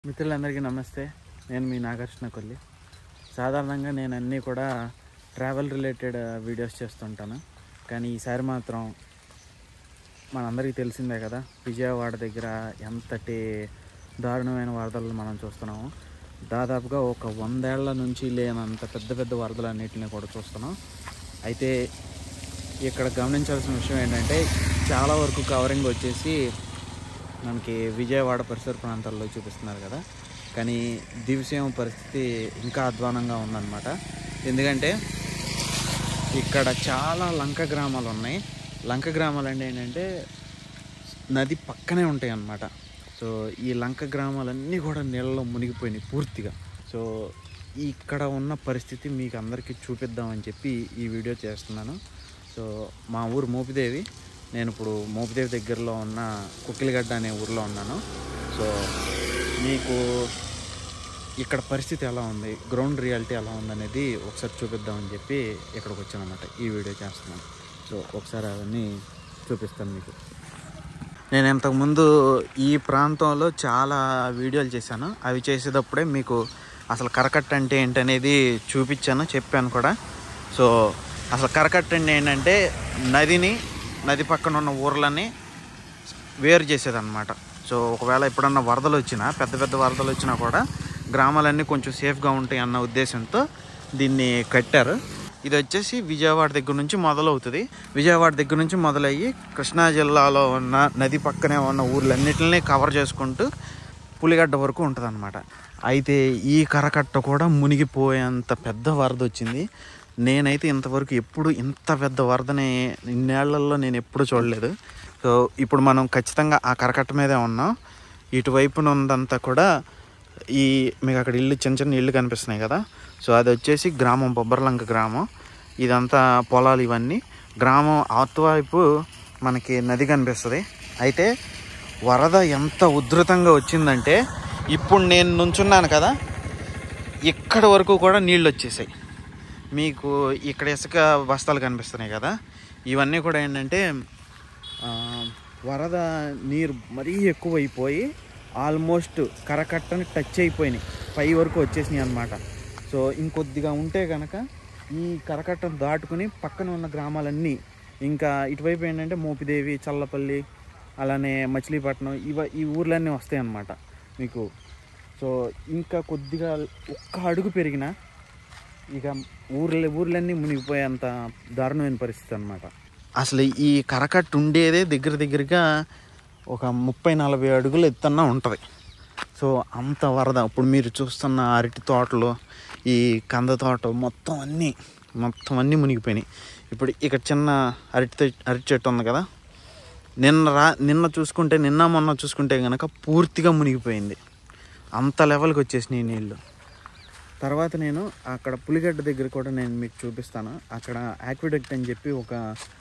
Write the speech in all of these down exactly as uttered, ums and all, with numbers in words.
మిత్రులందరికీ నమస్తే. నేను మీ నాగార్జున కొల్లి. సాధారణంగా నేను అన్నీ కూడా ట్రావెల్ రిలేటెడ్ వీడియోస్ చేస్తుంటాను. కానీ ఈసారి మాత్రం మనందరికీ తెలిసిందే కదా, విజయవాడ దగ్గర ఎంతటి దారుణమైన వరదలు మనం చూస్తున్నాము. దాదాపుగా ఒక వందేళ్ల నుంచి లేనంత పెద్ద పెద్ద వరదలు అన్నింటినీ కూడా చూస్తున్నాం. అయితే ఇక్కడ గమనించాల్సిన విషయం ఏంటంటే, చాలా వరకు కవరింగ్ వచ్చేసి మనకి విజయవాడ పరిసర ప్రాంతాల్లో చూపిస్తున్నారు కదా, కానీ దివిసీమ పరిస్థితి ఇంకా అధ్వానంగా ఉందన్నమాట. ఎందుకంటే ఇక్కడ చాలా లంక గ్రామాలు ఉన్నాయి. లంక గ్రామాలు అంటే ఏంటంటే నది పక్కనే ఉంటాయి అన్నమాట. సో ఈ లంక గ్రామాలన్నీ కూడా నీళ్ళలో మునిగిపోయినాయి పూర్తిగా. సో ఇక్కడ ఉన్న పరిస్థితి మీకు అందరికీ చూపిద్దామని చెప్పి ఈ వీడియో చేస్తున్నాను. సో మా ఊరు మోపిదేవి. నేను ఇప్పుడు మోపిదేవి దగ్గరలో ఉన్న కుక్కిలిగడ్డ అనే ఊరిలో ఉన్నాను. సో మీకు ఇక్కడ పరిస్థితి ఎలా ఉంది, గ్రౌండ్ రియాలిటీ ఎలా ఉందనేది ఒకసారి చూపిద్దామని చెప్పి ఇక్కడికి వచ్చాను అన్నమాట. ఈ వీడియో చేస్తున్నాను. సో ఒకసారి అవన్నీ చూపిస్తాను మీకు. నేను ఇంతకుముందు ఈ ప్రాంతంలో చాలా వీడియోలు చేశాను. అవి చేసేటప్పుడే మీకు అసలు కరకట్ట అంటే ఏంటనేది చూపించాను, చెప్పాను కూడా. సో అసలు కరకట్ట అంటే ఏంటంటే నదిని నది పక్కన ఉన్న ఊర్లని వేరు చేసేదన్నమాట. సో ఒకవేళ ఎప్పుడన్నా వరదలు వచ్చినా, పెద్ద పెద్ద వరదలు వచ్చినా కూడా గ్రామాలన్నీ కొంచెం సేఫ్గా ఉంటాయి అన్న ఉద్దేశంతో దీన్ని కట్టారు. ఇది వచ్చేసి విజయవాడ దగ్గర నుంచి మొదలవుతుంది. విజయవాడ దగ్గర నుంచి మొదలయ్యి కృష్ణా జిల్లాలో ఉన్న నది పక్కనే ఉన్న ఊర్లన్నిటిని కవర్ చేసుకుంటూ పులిగడ్డ వరకు ఉంటుంది అన్నమాట. అయితే ఈ కరకట్ట కూడా మునిగిపోయేంత పెద్ద వరద వచ్చింది. నేనైతే ఇంతవరకు ఎప్పుడు ఇంత పెద్ద వరదని ఇన్నేళ్లలో నేను ఎప్పుడు చూడలేదు. సో ఇప్పుడు మనం ఖచ్చితంగా ఆ కరకట్ట మీదే ఉన్నాం. ఇటువైపున ఉందంతా కూడా ఈ మీకు అక్కడ ఇల్లు, చిన్న చిన్న ఇల్లు కనిపిస్తున్నాయి కదా. సో అది వచ్చేసి గ్రామం, బొబ్బర్లంక గ్రామం. ఇదంతా పొలాలు ఇవన్నీ. గ్రామం అవతవైపు మనకి నది కనిపిస్తుంది. అయితే వరద ఎంత ఉధృతంగా వచ్చిందంటే, ఇప్పుడు నేను నుంచున్నాను కదా, ఇక్కడి వరకు కూడా నీళ్ళు వచ్చేసాయి. మీకు ఇక్కడ ఇసుక బస్తాలు కనిపిస్తున్నాయి కదా, ఇవన్నీ కూడా ఏంటంటే వరద నీరు మరీ ఎక్కువైపోయి ఆల్మోస్ట్ కరకట్టని టచ్ అయిపోయినాయి, పై వరకు వచ్చేసినాయి అన్నమాట. సో ఇంకొద్దిగా ఉంటే కనుక ఈ కరకట్టను దాటుకుని పక్కన ఉన్న గ్రామాలన్నీ, ఇంకా ఇటువైపు ఏంటంటే మోపిదేవి, చల్లపల్లి, అలానే మచిలీపట్నం, ఇవ ఈ ఊర్లన్నీ వస్తాయి అన్నమాట మీకు. సో ఇంకా కొద్దిగా ఒక్క అడుగు పెరిగినా ఇక ఊర్ల ఊర్లన్నీ మునిగిపోయేంత దారుణమైన పరిస్థితి అన్నమాట. అసలు ఈ కరకట్ట ఉండేదే దగ్గర దగ్గరగా ఒక ముప్పై నలభై అడుగులు ఎత్తన్నా ఉంటుంది. సో అంత వరద. ఇప్పుడు మీరు చూస్తున్న అరటి తోటలు, ఈ కంద తోట మొత్తం అన్నీ మొత్తం అన్నీ మునిగిపోయినాయి. ఇప్పుడు ఇక్కడ చిన్న అరటి అరటి చెట్టు ఉంది కదా, నిన్న రా నిన్న చూసుకుంటే నిన్న మొన్న చూసుకుంటే కనుక పూర్తిగా మునిగిపోయింది. అంత లెవెల్కి వచ్చేసినాయి నీళ్ళు. తర్వాత నేను అక్కడ పులిగడ్డ దగ్గర కూడా నేను మీకు చూపిస్తాను. అక్కడ యాక్విడక్ట్ అని చెప్పి ఒక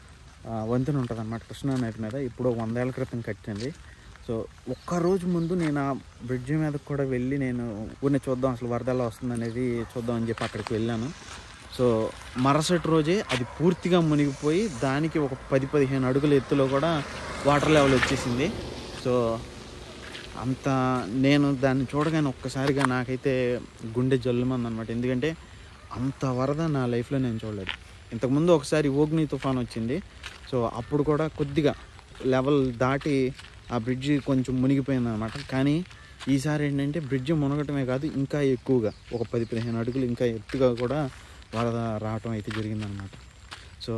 వంతెన ఉంటుంది అన్నమాట కృష్ణా నది మీద. ఇప్పుడు వందేళ్ల క్రితం కట్టింది. సో ఒక్కరోజు ముందు నేను ఆ బ్రిడ్జి మీదకి కూడా వెళ్ళి నేను ఊరిని చూద్దాం అసలు వరద ఎలా వస్తుంది అనేది చూద్దామని చెప్పి అక్కడికి వెళ్ళాను. సో మరుసటి రోజే అది పూర్తిగా మునిగిపోయి దానికి ఒక పది పదిహేను అడుగుల ఎత్తులో కూడా వాటర్ లెవెల్ వచ్చేసింది. సో అంత నేను దాన్ని చూడగానే ఒక్కసారిగా నాకైతే గుండె జల్లుమంది అనమాట. ఎందుకంటే అంత వరద నా లైఫ్లో నేను చూడలేదు. ఇంతకుముందు ఒకసారి ఓగ్ని తుఫాన్ వచ్చింది. సో అప్పుడు కూడా కొద్దిగా లెవెల్ దాటి ఆ బ్రిడ్జి కొంచెం మునిగిపోయింది అనమాట. కానీ ఈసారి ఏంటంటే బ్రిడ్జి మునగటమే కాదు, ఇంకా ఎక్కువగా ఒక పది పదిహేను అడుగులు ఇంకా ఎత్తుగా కూడా వరద రావటం అయితే జరిగిందనమాట. సో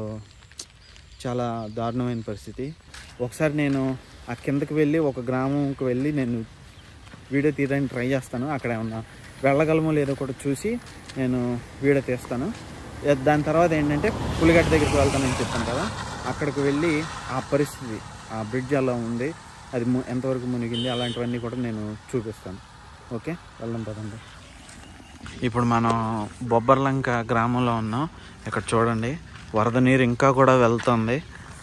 చాలా దారుణమైన పరిస్థితి. ఒకసారి నేను ఆ కిందకి వెళ్ళి ఒక గ్రామంకి వెళ్ళి నేను వీడియో తీయడానికి ట్రై చేస్తాను. అక్కడ ఏమన్నా వెళ్ళగలమో లేదో కూడా చూసి నేను వీడియో తీస్తాను. దాని తర్వాత ఏంటంటే పులిగడ్డ దగ్గరికి వెళ్తానని చెప్పాను కదా, అక్కడికి వెళ్ళి ఆ పరిస్థితి, ఆ బ్రిడ్జ్ ఎలా ఉంది, అది ఎంతవరకు మునిగింది, అలాంటివన్నీ కూడా నేను చూపిస్తాను. ఓకే, వెళ్దాం పదండి. ఇప్పుడు మనం బొబ్బర్లంక గ్రామంలో ఉన్నాం. ఇక్కడ చూడండి వరద నీరు ఇంకా కూడా వెళ్తుంది.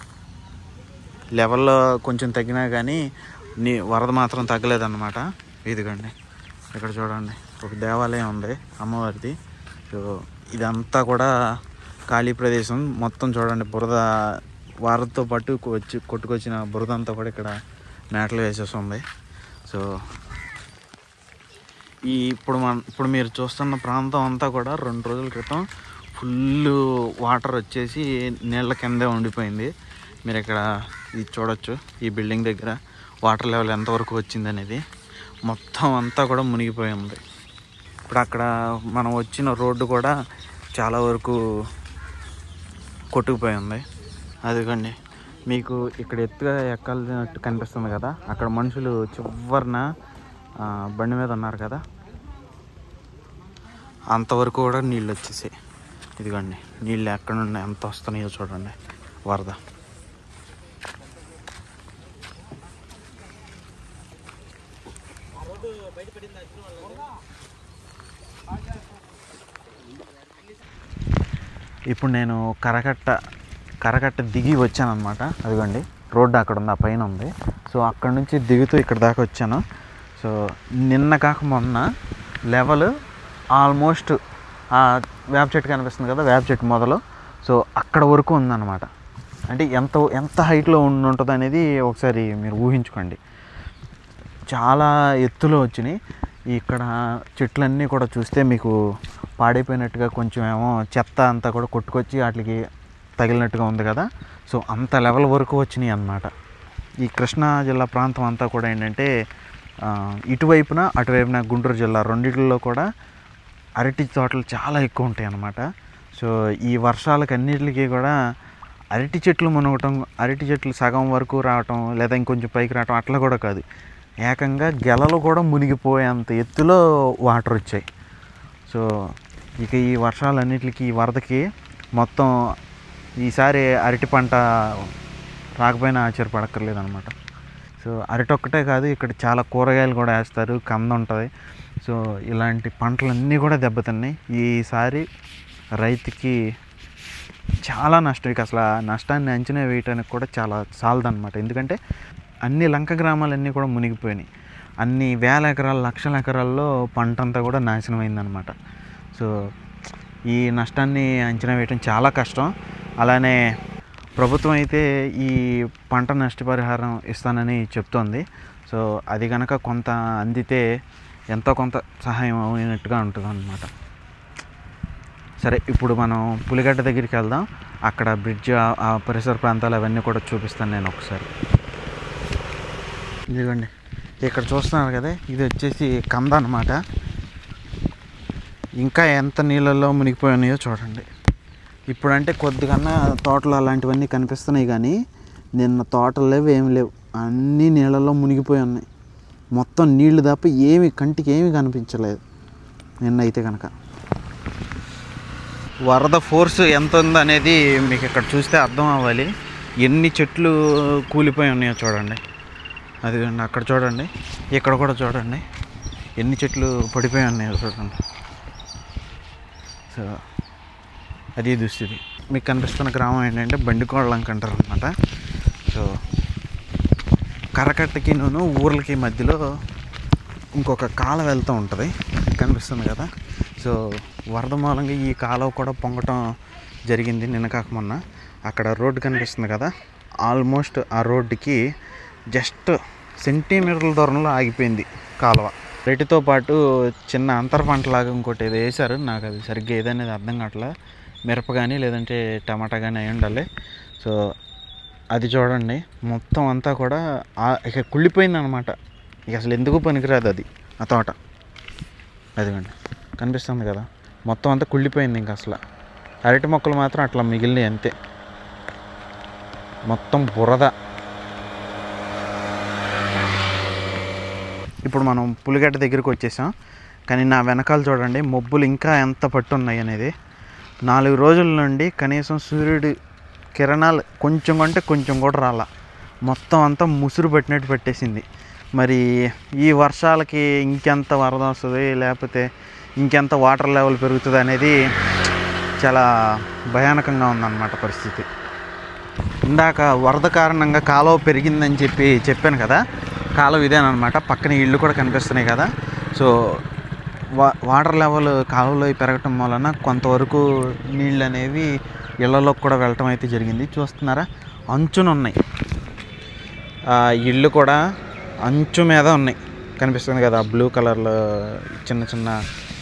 లెవెల్లో కొంచెం తగ్గినా కానీ నీ వరద మాత్రం తగ్గలేదన్నమాట. ఇదిగండి ఇక్కడ చూడండి ఒక దేవాలయం ఉంది అమ్మవారిది. సో ఇదంతా కూడా ఖాళీ ప్రదేశం. మొత్తం చూడండి బురద, వరదతో పాటు వచ్చి కొట్టుకొచ్చిన బురద అంతా కూడా ఇక్కడ మేటలు వేసేసి ఉంది. సో ఈ ఇప్పుడు మన ఇప్పుడు మీరు చూస్తున్న ప్రాంతం అంతా కూడా రెండు రోజుల క్రితం ఫుల్ వాటర్ వచ్చేసి నీళ్ళ కిందే ఉండిపోయింది. మీరు ఇక్కడ ఇది చూడొచ్చు, ఈ బిల్డింగ్ దగ్గర వాటర్ లెవెల్ ఎంతవరకు వచ్చింది అనేది. మొత్తం అంతా కూడా మునిగిపోయి ఉంది. ఇప్పుడు అక్కడ మనం వచ్చిన రోడ్డు కూడా చాలా వరకు కొట్టుకుపోయి ఉంది. అదిగోండి మీకు ఇక్కడ ఎత్తుగా ఎక్కాల్సినట్టు కనిపిస్తుంది కదా, అక్కడ మనుషులు చివరిన బండి మీద ఉన్నారు కదా, అంతవరకు కూడా నీళ్ళు వచ్చేసాయి. ఇదిగోండి నీళ్ళు ఎక్కడ ఉన్నాయి, ఎంత వస్తున్నాయో చూడండి వరద. ఇప్పుడు నేను కరకట్ట కరకట్ట దిగి వచ్చాను అనమాట. అదిగోండి రోడ్డు అక్కడ ఉంది, ఆ పైన ఉంది. సో అక్కడ నుంచి దిగుతూ ఇక్కడ దాకా వచ్చాను. సో నిన్న కాక మొన్న లెవెల్ ఆల్మోస్ట్ ఆ వేప చెట్టు కనిపిస్తుంది కదా, వేప చెట్టు మొదలు, సో అక్కడ వరకు ఉందన్నమాట. అంటే ఎంత ఎంత హైట్లో ఉండి ఉంటుంది అనేది ఒకసారి మీరు ఊహించుకోండి. చాలా ఎత్తులో వచ్చినాయి. ఇక్కడ చెట్లన్నీ కూడా చూస్తే మీకు పాడైపోయినట్టుగా కొంచెం ఏమో చెత్త అంతా కూడా కొట్టుకొచ్చి వాటికి తగిలినట్టుగా ఉంది కదా. సో అంత లెవెల్ వరకు వచ్చినాయి అన్నమాట. ఈ కృష్ణా జిల్లా ప్రాంతం అంతా కూడా ఏంటంటే ఇటువైపున అటువైపున గుంటూరు జిల్లా రెండిట్లో కూడా అరటి తోటలు చాలా ఎక్కువ ఉంటాయి అన్నమాట. సో ఈ వర్షాలకు అన్నిటికీ కూడా అరటి చెట్లు మునగటం, అరటి చెట్లు సగం వరకు రావటం లేదా ఇంకొంచెం పైకి రావటం అట్లా కూడా కాదు, ఏకంగా గెలలు కూడా మునిగిపోయేంత ఎత్తులో వాటర్ వచ్చాయి. సో ఇక ఈ వర్షాలన్నిటికీ ఈ వరదకి మొత్తం ఈసారి అరటి పంట రాకపోయినా ఆశ్చర్యపడక్కర్లేదు అనమాట. సో అరటి ఒక్కటే కాదు, ఇక్కడ చాలా కూరగాయలు కూడా వేస్తారు, కంద ఉంటుంది. సో ఇలాంటి పంటలన్నీ కూడా దెబ్బతిన్నాయి. ఈసారి రైతుకి చాలా నష్టం. ఇక అసలు ఆ నష్టాన్ని అంచనా వేయటానికి కూడా చాలా చాలదన్నమాట. ఎందుకంటే అన్ని లంక గ్రామాలన్నీ కూడా మునిగిపోయినాయి. అన్ని వేల ఎకరాలు లక్షల ఎకరాల్లో పంట అంతా కూడా నాశనం అయిందనమాట. సో ఈ నష్టాన్ని అంచనా వేయటం చాలా కష్టం. అలానే ప్రభుత్వం అయితే ఈ పంట నష్టపరిహారం ఇస్తానని చెప్తోంది. సో అది కనుక కొంత అందితే ఎంతో కొంత సహాయం అయినట్టుగా ఉంటుంది అన్నమాట. సరే, ఇప్పుడు మనం పులిగడ్డ దగ్గరికి వెళ్దాం. అక్కడ బ్రిడ్జ్, ఆ పరిసర ప్రాంతాలు అవన్నీ కూడా చూపిస్తాను నేను ఒకసారి. ఇదిగోండి ఇక్కడ చూస్తున్నారు కదా, ఇది వచ్చేసి కంద అన్నమాట. ఇంకా ఎంత నీళ్ళల్లో మునిగిపోయి ఉన్నాయో చూడండి. ఇప్పుడంటే కొద్దిగా తోటలు అలాంటివన్నీ కనిపిస్తున్నాయి, కానీ నిన్న తోటలు లేవు, ఏమి లేవు, అన్నీ నీళ్ళల్లో మునిగిపోయి ఉన్నాయి. మొత్తం నీళ్లు తప్ప ఏమి కంటికి ఏమి కనిపించలేదు నిన్న అయితే కనుక. వరద ఫోర్స్ ఎంత ఉందనేది మీకు ఇక్కడ చూస్తే అర్థం అవ్వాలి. ఎన్ని చెట్లు కూలిపోయి ఉన్నాయో చూడండి. అదిగోండి అక్కడ చూడండి, ఇక్కడ కూడా చూడండి ఎన్ని చెట్లు పడిపోయి ఉన్నాయో చూడండి. సో అది దుస్థితి. మీకు కనిపిస్తున్న గ్రామం ఏంటంటే బండికోళ్ళంక అంటారు అనమాట. సో కరకట్టకి నేను ఊర్లకి మధ్యలో ఇంకొక కాలువ వెళ్తూ ఉంటుంది, కనిపిస్తుంది కదా. సో వరద మూలంగా ఈ కాలువ కూడా పొంగటం జరిగింది నిన్న కాక మొన్న. అక్కడ రోడ్డు కనిపిస్తుంది కదా, ఆల్మోస్ట్ ఆ రోడ్డుకి జస్ట్ సెంటీమీటర్ల దూరంలో ఆగిపోయింది కాలువ. రెడ్డితో పాటు చిన్న అంతర పంటలాగా ఇంకోటి ఏదో వేశారు, నాకు అది సరిగ్గా ఏదనేది అర్థం కావట్లా. మిరప కానీ లేదంటే టమాటా కానీ అయి ఉండాలి. సో అది చూడండి, మొత్తం అంతా కూడా ఇక కుళ్ళిపోయింది అనమాట. ఇక అసలు ఎందుకు పనికిరాదు అది, ఆ తోట. అదిగోండి కనిపిస్తుంది కదా, మొత్తం అంతా కుళ్ళిపోయింది. ఇంకా అసలు అరటి మొక్కలు మాత్రం అట్లా మిగిలినాయి అంతే, మొత్తం బురద. ఇప్పుడు మనం పులిగడ్డ దగ్గరికి వచ్చేసాం, కానీ నా వెనకాల చూడండి మబ్బులు ఇంకా ఎంత పట్టున్నాయి అనేది. నాలుగు రోజుల నుండి కనీసం సూర్యుడి కిరణాలు కొంచెం కంటే కొంచెం కూడా రాలా, మొత్తం అంతా ముసురు పట్టినట్టు పెట్టేసింది. మరి ఈ వర్షాలకి ఇంకెంత వరద వస్తుంది, లేకపోతే ఇంకెంత వాటర్ లెవెల్ పెరుగుతుంది అనేది చాలా భయానకంగా ఉందన్నమాట పరిస్థితి. ఇందాక వరద కారణంగా కాలువ పెరిగిందని చెప్పి చెప్పాను కదా, కాలువ ఇదేనమాట. పక్కన ఇళ్ళు కూడా కనిపిస్తున్నాయి కదా. సో వా వాటర్ లెవెల్ కాలువలో పెరగటం వలన కొంతవరకు నీళ్ళు అనేవి ఇళ్లలోకి కూడా వెళ్ళటం అయితే జరిగింది. చూస్తున్నారా, అంచున ఉన్నాయి ఇళ్ళు కూడా, అంచు మీద ఉన్నాయి కనిపిస్తుంది కదా బ్లూ కలర్లో చిన్న చిన్న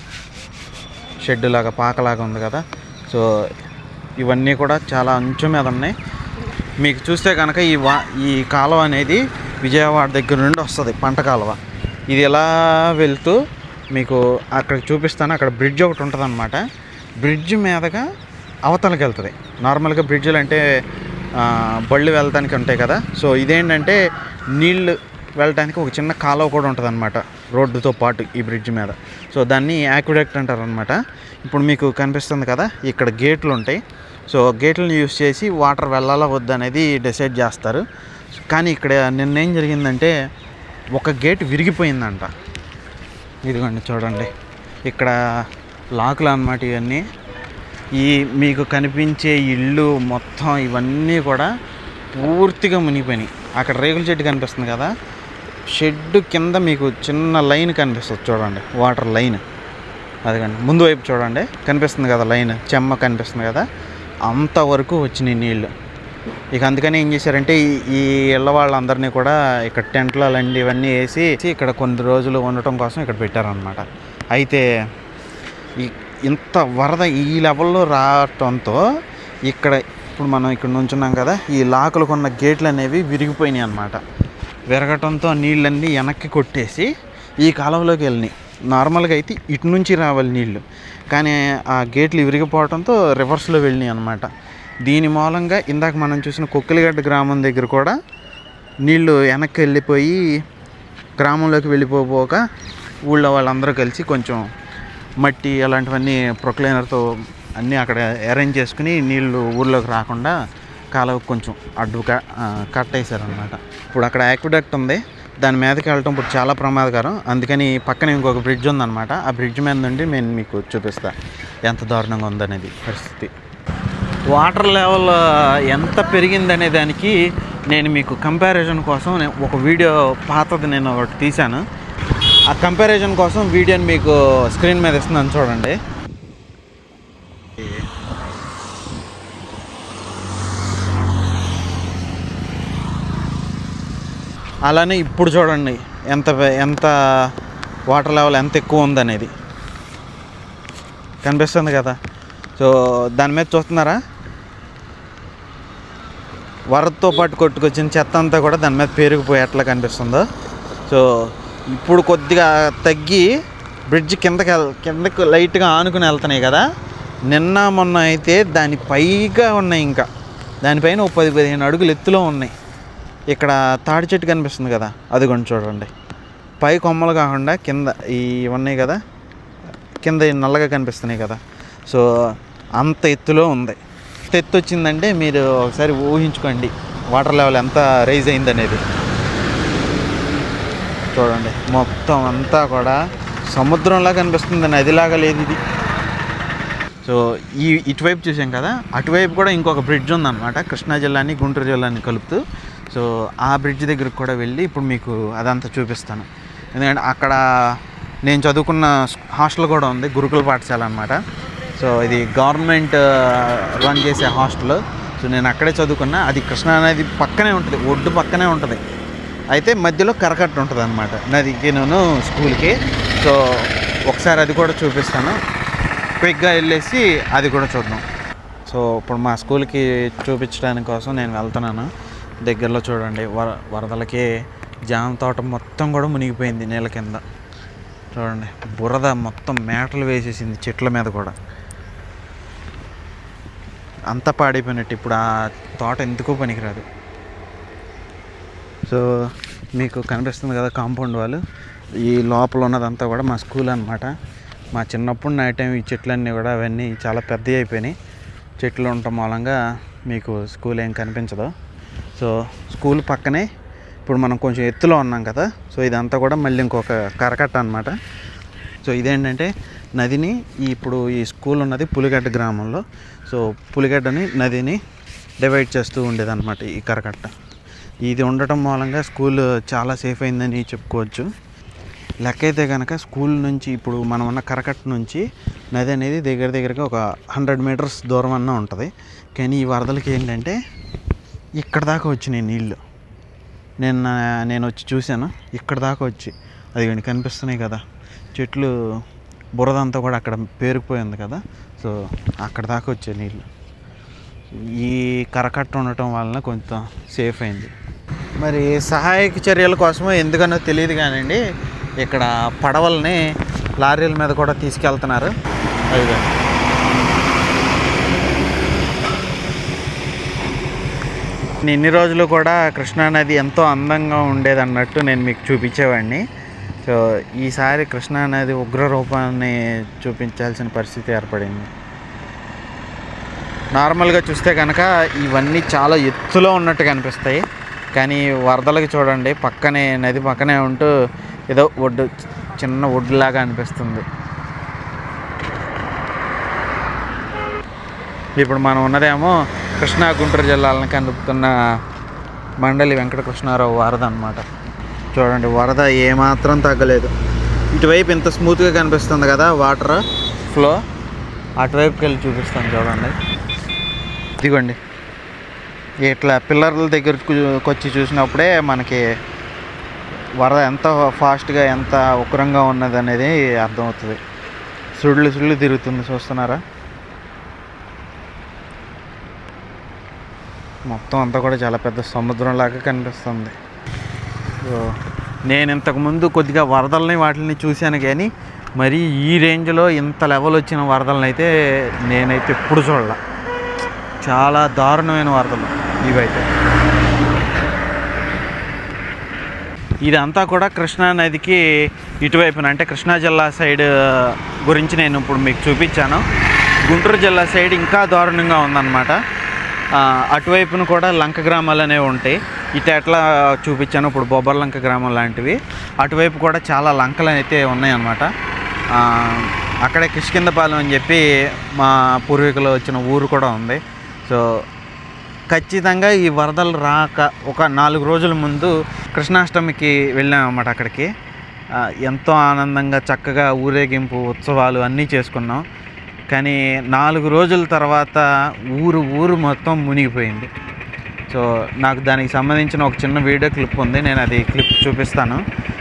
షెడ్ లాగా పాకలాగా ఉంది కదా. సో ఇవన్నీ కూడా చాలా అంచు మీద ఉన్నాయి. మీకు చూస్తే కనుక ఈ వా ఈ కాలువ అనేది విజయవాడ దగ్గర నుండి వస్తుంది, పంట కాలువ. ఇది ఎలా వెళ్తూ మీకు అక్కడ చూపిస్తాను. అక్కడ బ్రిడ్జ్ ఒకటి ఉంటుంది అన్నమాట. బ్రిడ్జ్ మీదగా అవతలకి వెళ్తుంది. నార్మల్గా బ్రిడ్జ్లు అంటే బళ్ళు వెళ్ళటానికి ఉంటాయి కదా. సో ఇదేంటంటే నీళ్ళు వెళ్ళటానికి ఒక చిన్న కాలువ కూడా ఉంటుంది అనమాట రోడ్డుతో పాటు ఈ బ్రిడ్జ్ మీద. సో దాన్ని యాక్విడక్ట్ అంటారు అనమాట. ఇప్పుడు మీకు కనిపిస్తుంది కదా, ఇక్కడ గేట్లు ఉంటాయి. సో గేట్లను యూస్ చేసి వాటర్ వెళ్ళాలా వద్దు అనేది డిసైడ్ చేస్తారు. కానీ ఇక్కడ నిన్నేం జరిగిందంటే ఒక గేట్ విరిగిపోయిందంట. ఇదిగోండి చూడండి, ఇక్కడ లాకులు అన్నమాట ఇవన్నీ. ఈ మీకు కనిపించే ఇళ్ళు మొత్తం ఇవన్నీ కూడా పూర్తిగా మునిగిపోయినాయి. అక్కడ రేకుల షెడ్ కనిపిస్తుంది కదా, షెడ్ కింద మీకు చిన్న లైన్ కనిపిస్తుంది చూడండి, వాటర్ లైన్. అదిగండి ముందు వైపు చూడండి, కనిపిస్తుంది కదా లైన్, చెమ్మ కనిపిస్తుంది కదా, అంతవరకు వచ్చినాయి నీళ్ళు. ఇక అందుకని ఏం చేశారంటే ఈ ఇళ్ళ వాళ్ళందరినీ కూడా ఇక్కడ టెంట్లు అలాంటి ఇవన్నీ వేసి ఇక్కడ కొన్ని రోజులు ఉండటం కోసం ఇక్కడ పెట్టారనమాట. అయితే ఈ ఇంత వరద ఈ లెవెల్లో రావటంతో ఇక్కడ ఇప్పుడు మనం ఇక్కడ నుంచున్నాం కదా, ఈ లాకులకు ఉన్న గేట్లు అనేవి విరిగిపోయినాయి అన్నమాట. విరగటంతో నీళ్ళన్నీ వెనక్కి కొట్టేసి ఈ కాలువలోకి వెళ్ళినాయి. నార్మల్గా అయితే ఇటు నుంచి రావాలి నీళ్ళు, కానీ ఆ గేట్లు విరిగిపోవడంతో రివర్స్లో వెళ్ళినాయి అన్నమాట. దీని మూలంగా ఇందాక మనం చూసిన కొక్కిలిగడ్డ గ్రామం దగ్గర కూడా నీళ్ళు వెనక్కి వెళ్ళిపోయి గ్రామంలోకి వెళ్ళిపోక ఊళ్ళో వాళ్ళందరూ కలిసి కొంచెం మట్టి అలాంటివన్నీ ప్రొక్లైనర్తో అన్నీ అక్కడ అరేంజ్ చేసుకుని నీళ్ళు ఊళ్ళోకి రాకుండా కాలువకు కొంచెం అడ్డు కట్ వేసారనమాట. ఇప్పుడు అక్కడ యాక్విడక్ట్ ఉంది, దాని మీదకి వెళ్ళటం ఇప్పుడు చాలా ప్రమాదకరం. అందుకని పక్కన ఇంకొక బ్రిడ్జ్ ఉందన్నమాట. ఆ బ్రిడ్జ్ మీద నుండి నేను మీకు చూపిస్తాను ఎంత దారుణంగా ఉందనేది పరిస్థితి. వాటర్ లెవెల్ ఎంత పెరిగిందనే దానికి నేను మీకు కంపారిజన్ కోసం ఒక వీడియో పాతది నేను ఒకటి తీశాను. ఆ కంపారిజన్ కోసం వీడియోని మీకు స్క్రీన్ మీద ఇస్తున్నాను చూడండి. అలానే ఇప్పుడు చూడండి ఎంత ఎంత వాటర్ లెవెల్ ఎంత ఎక్కువ ఉందనేది కనిపిస్తుంది కదా. సో దాని మీద చూస్తున్నారా, వరదతో పాటు కొట్టుకొచ్చిన చెత్త అంతా కూడా దాని మీద పేరుకుపోయి ఎట్లా కనిపిస్తుందో. సో ఇప్పుడు కొద్దిగా తగ్గి బ్రిడ్జ్ కిందకి కిందకి లైట్గా ఆనుకుని వెళ్తున్నాయి కదా. నిన్న మొన్న అయితే దాని పైగా ఉన్నాయి, ఇంకా దానిపైన ఒక పది పదిహేను అడుగులు ఎత్తులో ఉన్నాయి. ఇక్కడ తాడి చెట్టు కనిపిస్తుంది కదా, అది కొంచెం చూడండి, పై కొమ్మలు కాకుండా కింద ఈ ఉన్నాయి కదా, కింద నల్లగా కనిపిస్తున్నాయి కదా. సో అంత ఎత్తులో ఉంది. అంత ఎత్తు వచ్చిందంటే మీరు ఒకసారి ఊహించుకోండి వాటర్ లెవెల్ ఎంత రైజ్ అయిందనేది. చూడండి మొత్తం అంతా కూడా సముద్రంలా కనిపిస్తుంది, నదిలాగా లేదు ఇది. సో ఈ ఇటువైపు చూసాం కదా, అటువైపు కూడా ఇంకొక బ్రిడ్జ్ ఉందన్నమాట, కృష్ణా జిల్లాని గుంటూరు జిల్లాని కలుపుతూ. సో ఆ బ్రిడ్జ్ దగ్గరికి కూడా వెళ్ళి ఇప్పుడు మీకు అదంతా చూపిస్తాను. ఎందుకంటే అక్కడ నేను చదువుకున్న హాస్టల్ కూడా ఉంది, గురుకుల పాఠశాల అన్నమాట. సో ఇది గవర్నమెంట్ రన్ చేసే హాస్టల్. సో నేను అక్కడే చదువుకున్నా. అది కృష్ణా నది పక్కనే ఉంటుంది, ఒడ్డు పక్కనే ఉంటుంది. అయితే మధ్యలో కరకట్ట ఉంటుంది అనమాట నదికి నేను స్కూల్కి. సో ఒకసారి అది కూడా చూపిస్తాను, క్విక్గా వెళ్ళేసి అది కూడా చూద్దాం. సో ఇప్పుడు మా స్కూల్కి చూపించడానికి కోసం నేను వెళ్తున్నాను. దగ్గరలో చూడండి వర వరదలకి జామ తోట మొత్తం కూడా మునిగిపోయింది నీళ్ళ కింద. చూడండి బురద మొత్తం మేటలు వేసేసింది చెట్ల మీద కూడా, అంతా పాడైపోయినట్టు. ఇప్పుడు ఆ తోట ఎందుకో పనికిరాదు. సో మీకు కనిపిస్తుంది కదా కాంపౌండ్ వాళ్ళు, ఈ లోపల ఉన్నదంతా కూడా మా స్కూల్ అనమాట. మా చిన్నప్పుడు నైట్ టైం ఈ చెట్లన్నీ కూడా అవన్నీ చాలా పెద్దవి అయిపోయినాయి. చెట్లు ఉండటం మూలంగా మీకు స్కూల్ ఏం కనిపించదు. సో స్కూల్ పక్కనే ఇప్పుడు మనం కొంచెం ఎత్తులో ఉన్నాం కదా. సో ఇదంతా కూడా మళ్ళీ ఇంకొక కరకట్ట అనమాట. సో ఇదేంటంటే నదిని ఇప్పుడు ఈ స్కూల్ ఉన్నది పులిగడ్డ గ్రామంలో. సో పులిగడ్డని నదిని డివైడ్ చేస్తూ ఉండేదన్నమాట ఈ కరకట్ట. ఇది ఉండటం మూలంగా స్కూల్ చాలా సేఫ్ అయిందని చెప్పుకోవచ్చు. లెక్క అయితే కనుక స్కూల్ నుంచి ఇప్పుడు మనం ఉన్న కరకట్ట నుంచి నది అనేది దగ్గర దగ్గరగా ఒక హండ్రెడ్ మీటర్స్ దూరం అన్న ఉంటుంది. కానీ ఈ వరదలకి ఏంటంటే ఇక్కడ దాకా వచ్చినాయి నీళ్ళు. నిన్న నేను వచ్చి చూశాను, ఇక్కడ దాకా వచ్చి అది కనిపిస్తున్నాయి కదా చెట్లు, బురదంతా కూడా అక్కడ పేరుకుపోయింది కదా. సో అక్కడ దాకా వచ్చే నీళ్ళు ఈ కరకట్ట ఉండటం వలన కొంచెం సేఫ్ అయింది. మరి సహాయక చర్యల కోసమో ఎందుకనో తెలియదు కానివ్వండి, ఇక్కడ పడవల్ని లారీల మీద కూడా తీసుకెళ్తున్నారు. అది ఇన్ని రోజులు కూడా కృష్ణానది ఎంతో అందంగా ఉండేది అన్నట్టు నేను మీకు చూపించేవాడిని. సో ఈసారి కృష్ణానది ఉగ్ర రూపాన్ని చూపించాల్సిన పరిస్థితి ఏర్పడింది. నార్మల్గా చూస్తే కనుక ఇవన్నీ చాలా ఎత్తులో ఉన్నట్టు కనిపిస్తాయి, కానీ వరదలకి చూడండి పక్కనే నది పక్కనే ఉంటూ ఏదో ఒడ్డు, చిన్న ఒడ్డులాగా అనిపిస్తుంది. ఇప్పుడు మనం ఉన్నదేమో కృష్ణా గుంటూరు జిల్లాలను కలుపుతున్న మండలి వెంకటకృష్ణారావు వరద అన్నమాట. చూడండి వరద ఏమాత్రం తగ్గలేదు. ఇటువైపు ఇంత స్మూత్గా కనిపిస్తుంది కదా వాటర్ ఫ్లో, అటువైపుకి వెళ్ళి చూపిస్తాను చూడండి. ఇదిగోండి ఇట్లా పిల్లర్ల దగ్గరకు వచ్చి చూసినప్పుడే మనకి వరద ఎంత ఫాస్ట్గా ఎంత ఉగ్రంగా ఉన్నది అనేది అర్థమవుతుంది. సుళ్ళు సుళ్ళు తిరుగుతుంది చూస్తున్నారా, మొత్తం అంతా కూడా చాలా పెద్ద సముద్రంలాగా కనిపిస్తుంది. సో నేను ఇంతకుముందు కొద్దిగా వరదలని వాటిని చూశాను, కానీ మరి ఈ రేంజ్లో ఇంత లెవెల్ వచ్చిన వరదలను అయితే నేనైతే ఎప్పుడు చూడాల. చాలా దారుణమైన వరదలు ఇవైతే. ఇదంతా కూడా కృష్ణా నదికి ఇటువైపున, అంటే కృష్ణా జిల్లా సైడ్ గురించి నేను ఇప్పుడు మీకు చూపించాను. గుంటూరు జిల్లా సైడ్ ఇంకా దారుణంగా ఉందన్నమాట. అటువైపున కూడా లంక గ్రామాలు అనేవి ఉంటాయి. ఇటు ఎట్లా చూపించాను ఇప్పుడు బొబ్బర్లంక గ్రామం లాంటివి, అటువైపు కూడా చాలా లంకలు అయితే ఉన్నాయన్నమాట. అక్కడే కిష్కిందపాలెం అని చెప్పి మా పూర్వీకులు వచ్చిన ఊరు కూడా ఉంది. సో ఖచ్చితంగా ఈ వరదలు రాక ఒక నాలుగు రోజుల ముందు కృష్ణాష్టమికి వెళ్ళామన్నమాట. అక్కడికి ఎంతో ఆనందంగా చక్కగా ఊరేగింపు ఉత్సవాలు అన్నీ చేసుకున్నాం. కానీ నాలుగు రోజుల తర్వాత ఊరు ఊరు మొత్తం మునిగిపోయింది. సో నాకు దానికి సంబంధించిన ఒక చిన్న వీడియో క్లిప్ ఉంది, నేను అది క్లిప్ చూపిస్తాను.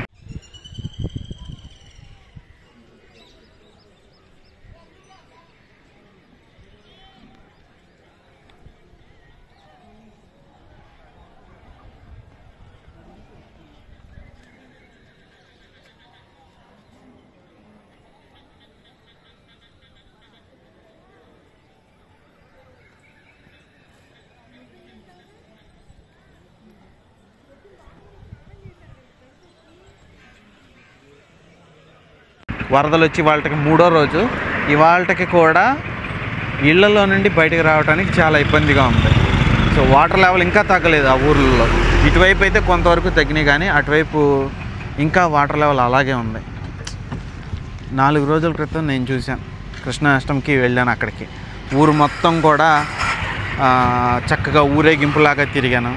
వరదలు వచ్చి వాళ్ళకి మూడో రోజు ఇవాళకి కూడా ఇళ్లలో నుండి బయటకు రావడానికి చాలా ఇబ్బందిగా ఉంది. సో వాటర్ లెవెల్ ఇంకా తగ్గలేదు ఆ ఊర్లలో. ఇటువైపు అయితే కొంతవరకు తగ్గినాయి, కానీ అటువైపు ఇంకా వాటర్ లెవెల్ అలాగే ఉంది. నాలుగు రోజుల క్రితం నేను చూశాను, కృష్ణాష్టమికి వెళ్ళాను అక్కడికి. ఊరు మొత్తం కూడా చక్కగా ఊరేగింపులాగా తిరిగాను.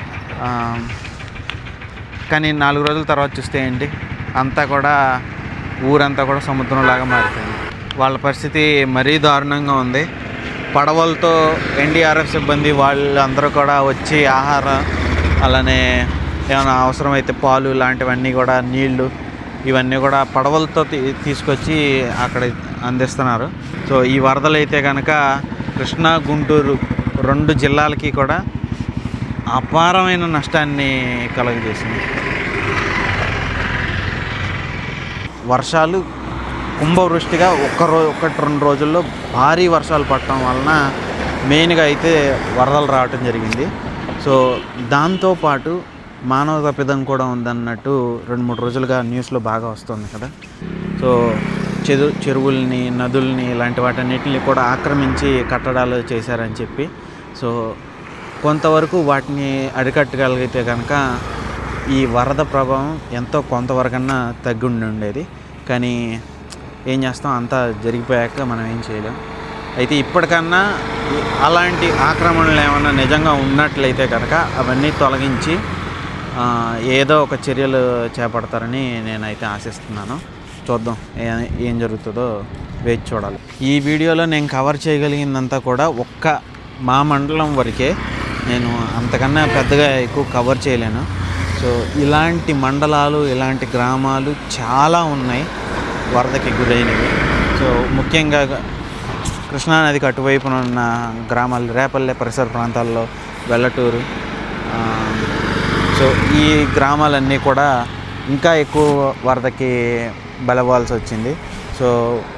కానీ నాలుగు రోజుల తర్వాత చూస్తే ఏంటి, అంతా కూడా ఊరంతా కూడా సముద్రంలాగా మారిపోయింది. వాళ్ళ పరిస్థితి మరీ దారుణంగా ఉంది. పడవలతో ఎన్డీఆర్ఎఫ్ సిబ్బంది వాళ్ళందరూ కూడా వచ్చి ఆహారం, అలానే ఏమైనా అవసరమైతే పాలు లాంటివన్నీ కూడా, నీళ్లు, ఇవన్నీ కూడా పడవలతో తీసుకొచ్చి అక్కడ అందిస్తున్నారు. సో ఈ వరదలు అయితే కనుక కృష్ణా గుంటూరు రెండు జిల్లాలకి కూడా అపారమైన నష్టాన్ని కలుగజేసింది. వర్షాలు కుంభవృష్టిగా ఒక్క రోజు ఒకటి రెండు రోజుల్లో భారీ వర్షాలు పడటం వలన మెయిన్గా అయితే వరదలు రావటం జరిగింది. సో దాంతోపాటు మానవ తప్పిదం కూడా ఉందన్నట్టు రెండు మూడు రోజులుగా న్యూస్లో బాగా వస్తుంది కదా. సో చెరు చెరువుల్ని నదుల్ని ఇలాంటి వాటన్నిటిని కూడా ఆక్రమించి కట్టడాలు చేశారని చెప్పి, సో కొంతవరకు వాటిని అరికట్టగలిగితే కనుక ఈ వరద ప్రభావం ఎంతో కొంతవరకన్నా తగ్గి ఉండి ఉండేది. కానీ ఏం చేస్తాం, అంతా జరిగిపోయాక మనం ఏం చేయలేం. అయితే ఇప్పటికన్నా అలాంటి ఆక్రమణలు ఏమైనా నిజంగా ఉన్నట్లయితే కనుక అవన్నీ తొలగించి ఏదో ఒక చర్యలు చేపడతారని నేనైతే ఆశిస్తున్నాను. చూద్దాం ఏం జరుగుతుందో వేచి చూడాలి. ఈ వీడియోలో నేను కవర్ చేయగలిగిందంతా కూడా ఒక్క మా మండలం వరకే, నేను అంతకన్నా పెద్దగా ఎక్కువ కవర్ చేయలేను. సో ఇలాంటి మండలాలు, ఇలాంటి గ్రామాలు చాలా ఉన్నాయి వరదకి గురైనవి. సో ముఖ్యంగా కృష్ణానదికి అటువైపున ఉన్న గ్రామాలు, రేపల్లె పరిసర ప్రాంతాల్లో, వెల్లటూరు, సో ఈ గ్రామాలన్నీ కూడా ఇంకా ఎక్కువ వరదకి బలవ్వాల్సి వచ్చింది. సో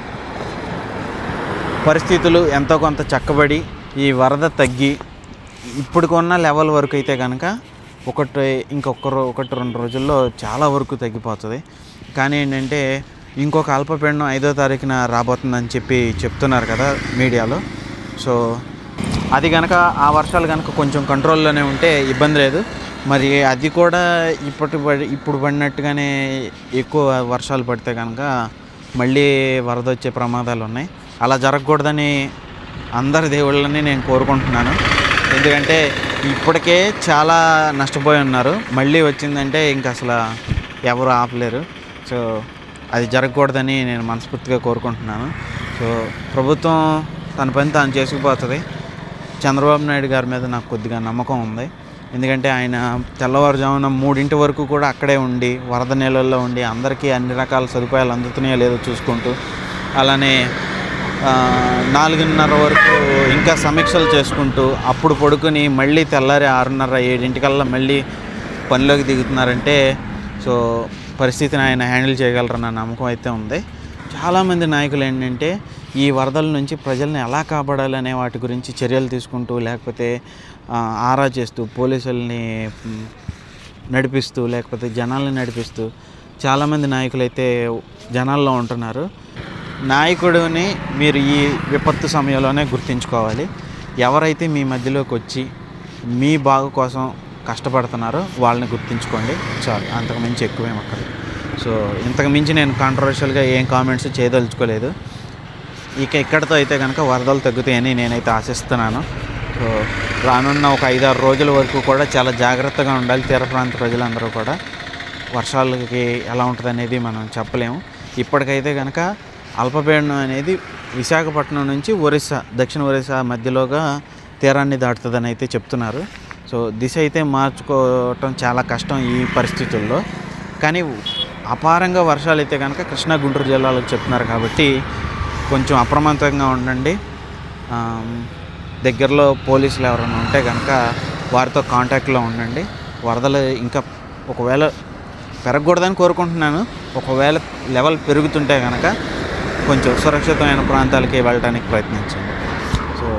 పరిస్థితులు ఎంతో కొంత చక్కబడి ఈ వరద తగ్గి ఇప్పుడుకున్న లెవెల్ వరకు అయితే కనుక ఒకటి ఇంకొక ఒకటి రెండు రోజుల్లో చాలా వరకు తగ్గిపోతుంది. కానీ ఏంటంటే ఇంకొక అల్పపీడనం ఐదో తారీఖున రాబోతుందని చెప్పి చెప్తున్నారు కదా మీడియాలో. సో అది కనుక ఆ వర్షాలు కనుక కొంచెం కంట్రోల్లోనే ఉంటే ఇబ్బంది లేదు. మరి అది కూడా ఇప్పటి ఇప్పుడు పడినట్టుగానే ఎక్కువ వర్షాలు పడితే కనుక మళ్ళీ వరద వచ్చే ప్రమాదాలు ఉన్నాయి. అలా జరగకూడదని అందరి దేవుళ్ళని నేను కోరుకుంటున్నాను. ఎందుకంటే ఇప్పటికే చాలా నష్టపోయి ఉన్నారు. మళ్ళీ వచ్చిందంటే ఇంక అసలు ఎవరు ఆపలేరు. సో అది జరగకూడదని నేను మనస్ఫూర్తిగా కోరుకుంటున్నాను. సో ప్రభుత్వం తన పని తాను చేసుకుపోతుంది. చంద్రబాబు నాయుడు గారి మీద నాకు కొద్దిగా నమ్మకం ఉంది. ఎందుకంటే ఆయన తెల్లవారుజామున మూడింటి వరకు కూడా అక్కడే ఉండి వరద నీళ్ళల్లో ఉండి అందరికీ అన్ని రకాల సదుపాయాలు అందుతున్నాయో లేదో చూసుకుంటూ, అలానే నాలుగున్నర వరకు ఇంకా సమీక్షలు చేసుకుంటూ అప్పుడు పడుకుని మళ్ళీ తెల్లారి ఆరున్నర ఏడింటికల్లా మళ్ళీ పనిలోకి దిగుతున్నారంటే సో పరిస్థితిని ఆయన హ్యాండిల్ చేయగలరన్న నమ్మకం అయితే ఉంది. చాలామంది నాయకులు ఏంటంటే ఈ వరదల నుంచి ప్రజల్ని ఎలా కాపాడాలనే వాటి గురించి చర్యలు తీసుకుంటూ, లేకపోతే ఆరా చేస్తూ, పోలీసుల్ని నడిపిస్తూ, లేకపోతే జనాల్ని నడిపిస్తూ చాలామంది నాయకులు అయితే జనాల్లో ఉంటున్నారు. నాయకుడిని మీరు ఈ విపత్తు సమయంలోనే గుర్తుంచుకోవాలి. ఎవరైతే మీ మధ్యలోకి వచ్చి మీ బాగు కోసం కష్టపడుతున్నారో వాళ్ళని గుర్తుంచుకోండి చాలు. అంతకుమించి ఎక్కువేం అక్కర్లేదు. సో ఇంతకుమించి నేను కాంట్రవర్షియల్గా ఏం కామెంట్స్ చేయదలుచుకోలేదు. ఇక ఇక్కడితో అయితే కనుక వరదలు తగ్గుతాయని నేనైతే ఆశిస్తున్నాను. సో రానున్న ఒక ఐదారు రోజుల వరకు కూడా చాలా జాగ్రత్తగా ఉండాలి తీర ప్రాంత ప్రజలందరూ కూడా. వర్షాలకి ఎలా ఉంటుంది అనేది మనం చెప్పలేము. ఇప్పటికైతే కనుక అల్పపీడనం అనేది విశాఖపట్నం నుంచి ఒరిస్సా, దక్షిణ ఒరిస్సా మధ్యలోగా తీరాన్ని దాటుతుందని అయితే చెప్తున్నారు. సో దిశ అయితే మార్చుకోవటం చాలా కష్టం ఈ పరిస్థితుల్లో. కానీ అపారంగా వర్షాలు అయితే కనుక కృష్ణా, గుంటూరు జిల్లాలకు చెప్తున్నారు కాబట్టి కొంచెం అప్రమత్తంగా ఉండండి. దగ్గరలో పోలీసులు ఎవరైనా ఉంటే కనుక వారితో కాంటాక్ట్లో ఉండండి. వరదలు ఇంకా ఒకవేళ పెరగకూడదని కోరుకుంటున్నాను. ఒకవేళ లెవెల్ పెరుగుతుంటే కనుక కొంచెం సురక్షితమైన ప్రాంతాలకి వెళ్ళడానికి ప్రయత్నించండి. సో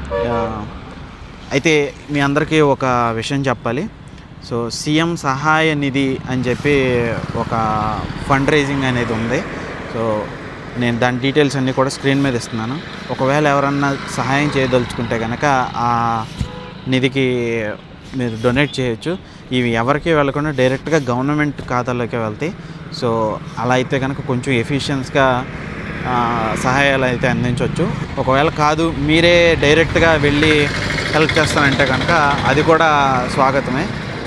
అయితే మీ అందరికీ ఒక విషయం చెప్పాలి. సో సీఎం సహాయ నిధి అని చెప్పి ఒక ఫండ్ రైజింగ్ అనేది ఉంది. సో నేను దాని డీటెయిల్స్ అన్నీ కూడా స్క్రీన్ మీద ఇస్తున్నాను. ఒకవేళ ఎవరన్నా సహాయం చేయదలుచుకుంటే కనుక ఆ నిధికి మీరు డొనేట్ చేయొచ్చు. ఇవి ఎవరికి వెళ్ళకుండా డైరెక్ట్గా గవర్నమెంట్ ఖాతాలోకి వెళ్తాయి. సో అలా అయితే కనుక కొంచెం ఎఫిషియన్స్గా సహాయాలు అయితే అందించవచ్చు. ఒకవేళ కాదు మీరే డైరెక్ట్గా వెళ్ళి హెల్ప్ చేస్తానంటే కనుక అది కూడా స్వాగతమే.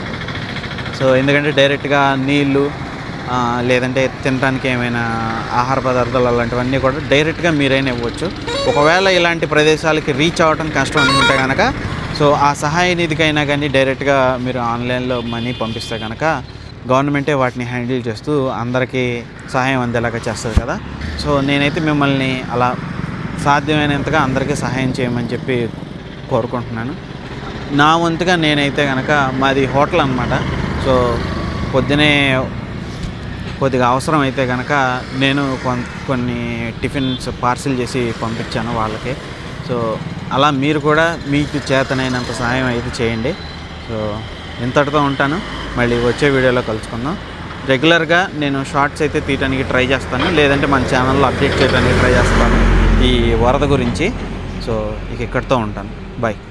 సో ఎందుకంటే డైరెక్ట్గా నీళ్ళు లేదంటే తినడానికి ఏమైనా ఆహార పదార్థాలు అలాంటివన్నీ కూడా డైరెక్ట్గా మీరైనా ఇవ్వచ్చు. ఒకవేళ ఇలాంటి ప్రదేశాలకి రీచ్ అవ్వడం కష్టం అనుకుంటే కనుక సో ఆ సహాయ నిధికైనా కానీ డైరెక్ట్గా మీరు ఆన్లైన్లో మనీ పంపిస్తే కనుక గవర్నమెంటే వాటిని హ్యాండిల్ చేస్తూ అందరికీ సహాయం అందేలాగా చేస్తుంది కదా. సో నేనైతే మిమ్మల్ని అలా సాధ్యమైనంతగా అందరికీ సహాయం చేయమని చెప్పి కోరుకుంటున్నాను. నా వంతుగా నేనైతే కనుక మాది హోటల్ అన్నమాట. సో పొద్దునే కొద్దిగా అవసరం అయితే కనుక నేను కొన్ని టిఫిన్స్ పార్సిల్ చేసి పంపించాను వాళ్ళకి. సో అలా మీరు కూడా మీకు చేతనైనంత సహాయం అయితే చేయండి. సో ఇంతటితో ఉంటాను. మళ్ళీ వచ్చే వీడియోలో కలుసుకుందాం. రెగ్యులర్గా నేను షార్ట్స్ అయితే తీయడానికి ట్రై చేస్తాను, లేదంటే మన ఛానల్లో అప్డేట్ చేయడానికి ట్రై చేస్తాను ఈ వరద గురించి. సో ఇక ఇక్కడితో ఉంటాను. బాయ్.